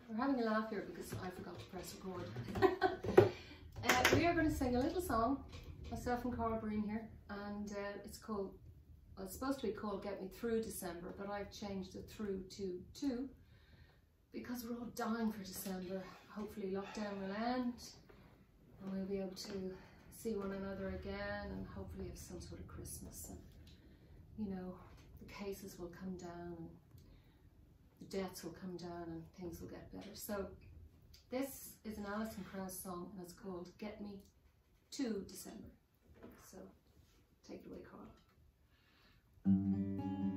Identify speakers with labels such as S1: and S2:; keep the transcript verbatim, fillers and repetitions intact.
S1: we're having a laugh here because I forgot to press record. uh, we are going to sing a little song, myself and Carl Breen here, and uh, it's called, well, it's supposed to be called Get Me Through December, but I've changed it through to two because we're all dying for December. Hopefully lockdown will end and we'll be able to see one another again and hopefully have some sort of Christmas, and you know, the cases will come down and the deaths will come down and things will get better. So this is an Allison Krauss song and it's called Get Me to December. So take it away, Carl.